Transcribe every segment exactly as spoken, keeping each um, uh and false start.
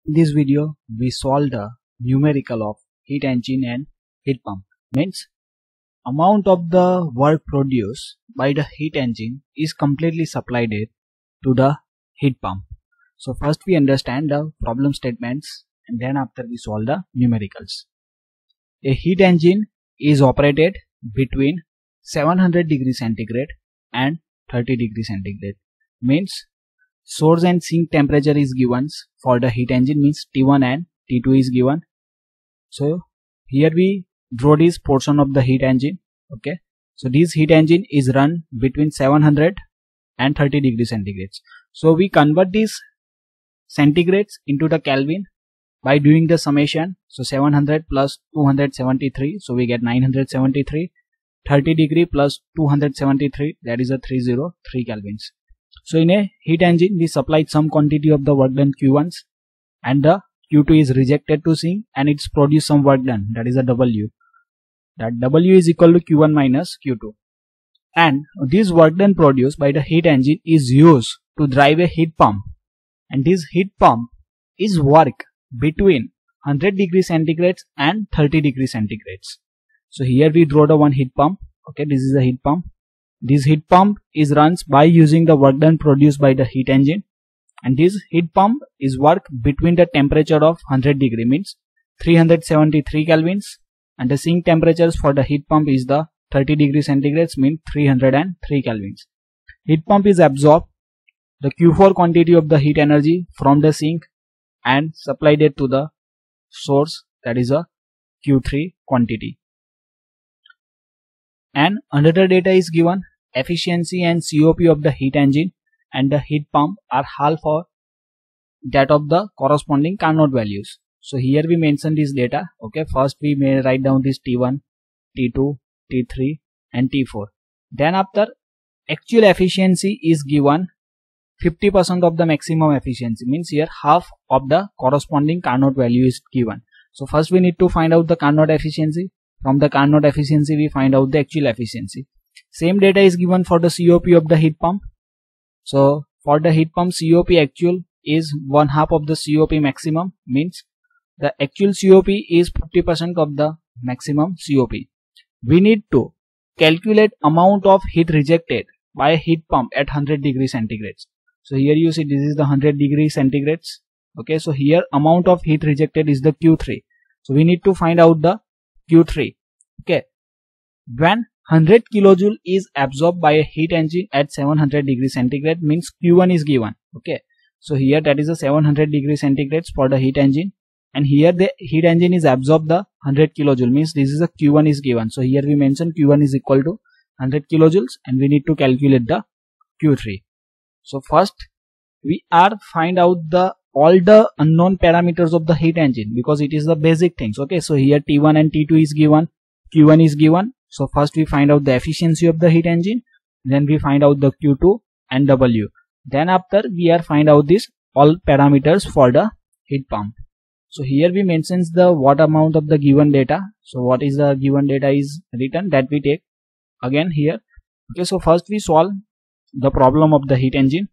In this video, we solved a numerical of heat engine and heat pump. Means amount of the work produced by the heat engine is completely supplied it to the heat pump. So first we understand the problem statements and then after we solve the numericals. A heat engine is operated between seven hundred degrees centigrade and thirty degrees centigrade. Means source and sink temperature is given for the heat engine, means T one and T two is given. So here we draw this portion of the heat engine. Okay, so this heat engine is run between seven hundred and thirty degrees centigrades. So we convert these centigrades into the Kelvin by doing the summation. So seven hundred plus two hundred seventy-three, so we get nine hundred seventy-three. thirty degree plus two hundred seventy-three, that is a three hundred three kelvins. So in a heat engine we supplied some quantity of the work done Q one and the Q two is rejected to sink and it's produced some work done, that is a W. That W is equal to Q one minus Q two. And this work done produced by the heat engine is used to drive a heat pump, and this heat pump is work between one hundred degrees centigrades and thirty degrees centigrades. So here we draw the one heat pump. Okay, this is a heat pump. This heat pump is runs by using the work done produced by the heat engine, and this heat pump is work between the temperature of one hundred degree, means three hundred seventy-three kelvins, and the sink temperatures for the heat pump is the thirty degrees centigrades, means three hundred three kelvins. Heat pump is absorb the Q four quantity of the heat energy from the sink and supplied it to the source, that is a Q three quantity. And another data is given: efficiency and C O P of the heat engine and the heat pump are half for that of the corresponding Carnot values. So here we mention this data. Okay, first we may write down this T one, T two, T three and T four. Then after actual efficiency is given fifty percent of the maximum efficiency, means here half of the corresponding Carnot value is given. So first we need to find out the Carnot efficiency. From the Carnot efficiency we find out the actual efficiency. Same data is given for the C O P of the heat pump. So for the heat pump, C O P actual is one half of the C O P maximum, means the actual C O P is fifty percent of the maximum C O P. We need to calculate amount of heat rejected by a heat pump at one hundred degrees centigrades. So here you see this is the one hundred degrees centigrades. Okay, so here amount of heat rejected is the Q three. So we need to find out the Q three. Okay, when one hundred kilojoule is absorbed by a heat engine at seven hundred degrees centigrade, means Q one is given. Okay, so here that is a seven hundred degrees centigrades for the heat engine, and here the heat engine is absorbed the one hundred kilojoule, means this is a Q one is given. So here we mention Q one is equal to one hundred kilojoules and we need to calculate the Q three. So first we are find out the all the unknown parameters of the heat engine, because it is the basic things. Okay, so here T one and T two is given, Q one is given. So first we find out the efficiency of the heat engine, then we find out the Q two and W. Then after we are find out this all parameters for the heat pump. So here we mentions the what amount of the given data. So what is the given data is written, that we take again here. Okay, so first we solve the problem of the heat engine.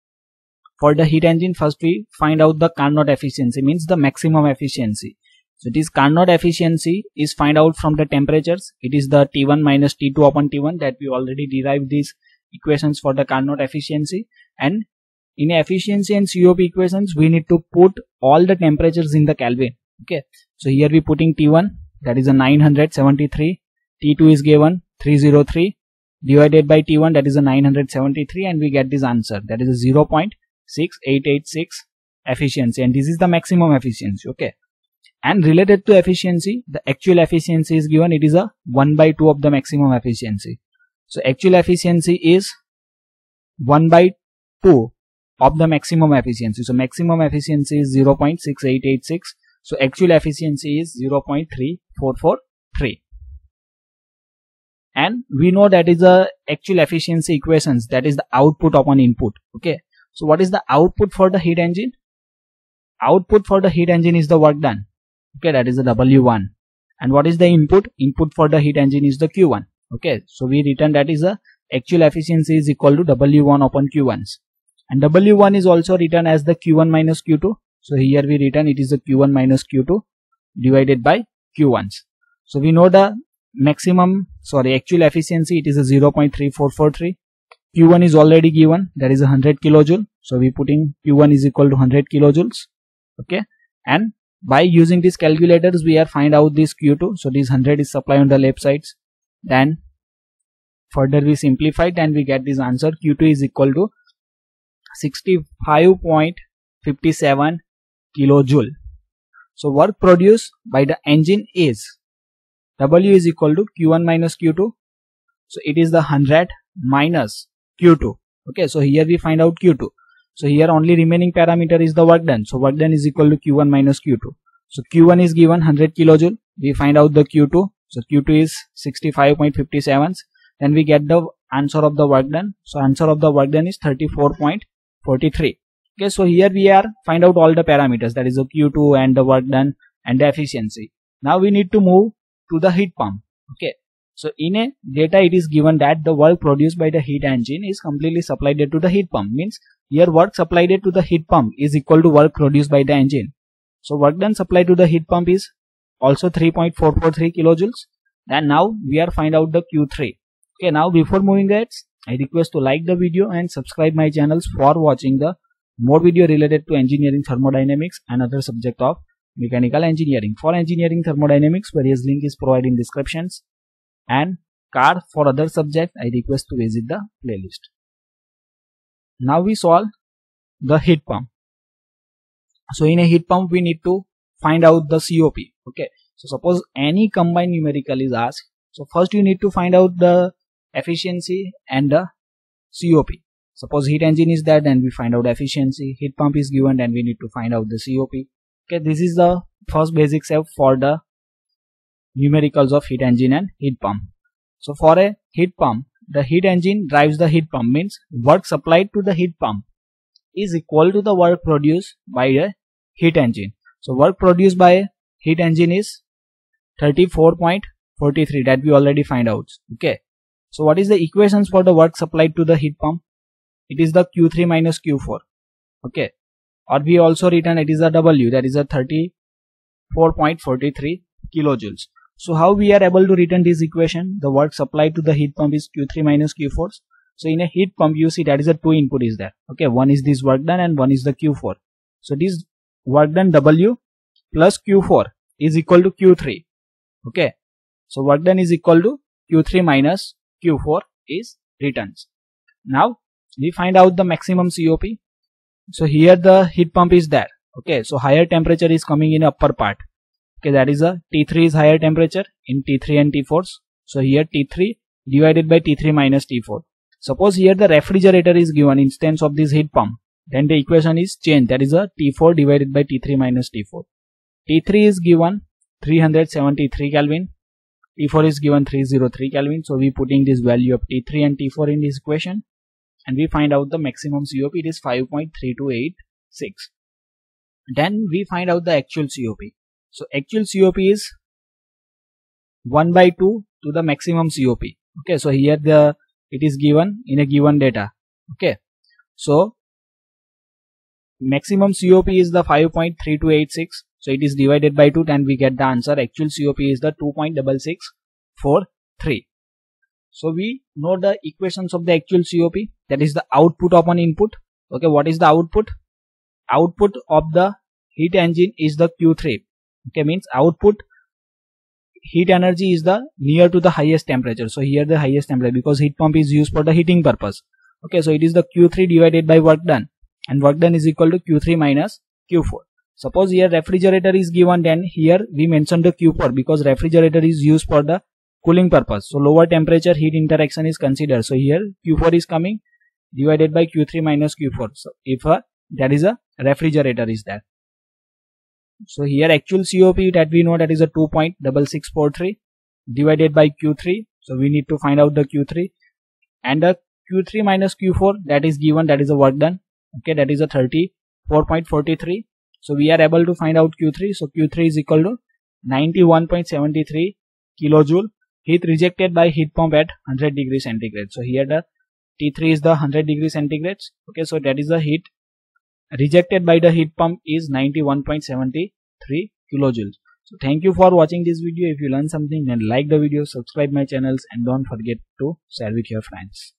For the heat engine, first we find out the Carnot efficiency, means the maximum efficiency. So this Carnot efficiency is find out from the temperatures. It is the T one minus T two upon T one, that we already derived these equations for the Carnot efficiency. And in efficiency and C O P equations we need to put all the temperatures in the Kelvin. Okay, so here we putting T one, that is a nine hundred seventy-three, T two is given three hundred three, divided by T one, that is a nine hundred seventy-three, and we get this answer, that is a zero point six eight eight six efficiency, and this is the maximum efficiency. Okay, and related to efficiency, the actual efficiency is given, it is a one by two of the maximum efficiency. So actual efficiency is one by two of the maximum efficiency. So maximum efficiency is zero point six eight eight six. So actual efficiency is zero point three four four three. And we know that is the actual efficiency equations, that is the output upon input. Okay, so what is the output for the heat engine? Output for the heat engine is the work done. Okay, that is the W one. And what is the input? Input for the heat engine is the Q one. Okay, so we return that is the actual efficiency is equal to W one upon Q one. And W one is also written as the Q one minus Q two. So here we written it is the Q one minus Q two divided by Q ones. So we know the maximum, sorry, actual efficiency, it is a zero point three four four three. Q one is already given, that is a one hundred kilojoule. So we put in Q one is equal to one hundred kilojoules. Okay, and by using these calculators we are find out this Q two. So this one hundred is supplied on the left sides. Then further we simplified and we get this answer. Q two is equal to sixty-five point five seven kilojoule. So work produced by the engine is W is equal to Q one minus Q two. So it is the one hundred minus Q two. Okay, so here we find out Q two. So here only remaining parameter is the work done. So work done is equal to Q one minus Q two. So Q one is given one hundred kilojoule. We find out the Q two. So Q two is sixty-five point five seven. Then we get the answer of the work done. So answer of the work done is thirty-four point four three. Okay, so here we are find out all the parameters, that is the Q two and the work done and the efficiency. Now we need to move to the heat pump. Okay, so in a data it is given that the work produced by the heat engine is completely supplied to the heat pump. Means here work supplied to the heat pump is equal to work produced by the engine. So work done supplied to the heat pump is also three point four four three kilojoules. Then now we are find out the Q three. Okay, now before moving that, I request to like the video and subscribe my channels for watching the more video related to engineering thermodynamics and other subject of mechanical engineering. For engineering thermodynamics, various link is provided in descriptions, and card for other subject I request to visit the playlist. Now we solve the heat pump. So in a heat pump we need to find out the C O P. Okay, so suppose any combined numerical is asked. So first you need to find out the efficiency and the C O P. Suppose heat engine is there, then we find out efficiency. Heat pump is given, then we need to find out the C O P. Okay, this is the first basic step for the numericals of heat engine and heat pump. So for a heat pump, the heat engine drives the heat pump, means work supplied to the heat pump is equal to the work produced by a heat engine. So work produced by a heat engine is thirty-four point four three, that we already find out. Okay, so what is the equations for the work supplied to the heat pump? It is the Q three minus Q four. Okay, or we also written it is a W, that is a thirty-four point four three kilojoules. So how we are able to written this equation? The work supplied to the heat pump is Q three minus Q four. So in a heat pump you see that is a two input is there. Okay, one is this work done and one is the Q four. So this work done W plus Q four is equal to Q three. Okay, so work done is equal to Q three minus Q four is written. Now we find out the maximum C O P. So here the heat pump is there. Okay, so higher temperature is coming in upper part. Okay, that is a T three is higher temperature in T three and T fours. So here T three divided by T three minus T four. Suppose here the refrigerator is given instance of this heat pump, then the equation is changed, that is a T four divided by T three minus T four. T three is given three hundred seventy-three Kelvin, T four is given three hundred three Kelvin. So we putting this value of T three and T four in this equation, and we find out the maximum C O P, it is five point three two eight six. Then we find out the actual C O P. So actual C O P is one by two to the maximum C O P. Okay, so here the it is given in a given data. Okay, so maximum C O P is the five point three two eight six. So it is divided by two, and we get the answer. Actual C O P is the two point six six four three. So we know the equations of the actual C O P, that is the output upon input. Okay, what is the output? Output of the heat engine is the Q three. Okay, means output heat energy is the near to the highest temperature. So here the highest temperature, because heat pump is used for the heating purpose. Okay, so it is the Q three divided by work done, and work done is equal to Q three minus Q four. Suppose here refrigerator is given, then here we mention the Q four because refrigerator is used for the cooling purpose. So lower temperature heat interaction is considered. So here Q four is coming divided by Q three minus Q four. So if a, that is a refrigerator is there. So here actual C O P that we know, that is a two point six six four three divided by Q three. So we need to find out the Q three, and the Q three minus Q four that is given, that is a work done. Okay, that is a thirty-four point four three. So we are able to find out Q three. So Q three is equal to ninety-one point seven three kilojoule heat rejected by heat pump at one hundred degrees centigrade. So here the T three is the one hundred degrees centigrade. Okay, so that is the heat rejected by the heat pump is ninety-one point seven three kilojoules. So thank you for watching this video. If you learned something, then like the video, subscribe my channels, and don't forget to share with your friends.